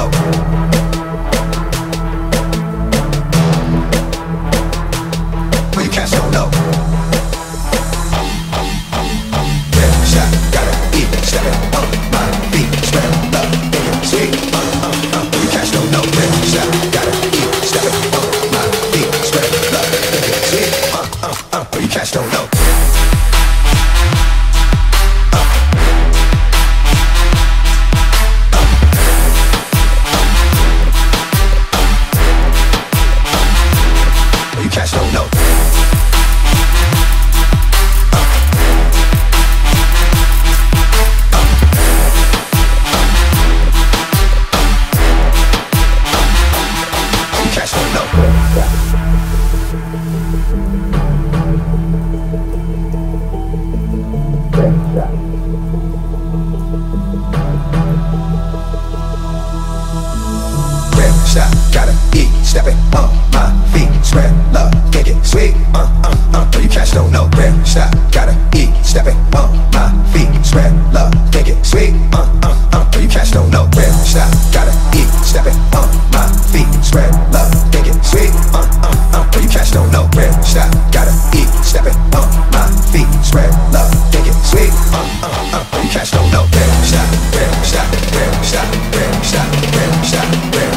Well, you cats don't know. Rim shot, gotta eat, stepping on my feet, spread love, thinking sweet. You cats don't know. Rim shot, gotta eat, stepping on my feet, spread love, thinking sweet. You cats don't know. You cats don't know. You cats don't know. Rim shot, gotta eat, stepping on my feet, spread love, think it sweet. You cats don't know. Rim shot, gotta eat, stepping on my feet, spread love, think it sweet. You cats don't know. Rim shot, gotta eat, stepping on my feet, spread love, think it sweet. You cats don't know. Rim shot, gotta eat, stepping on my feet, spread love, think it sweet. You cats don't know. Rim shot, rim shot, rim shot, rim shot, rim shot, rim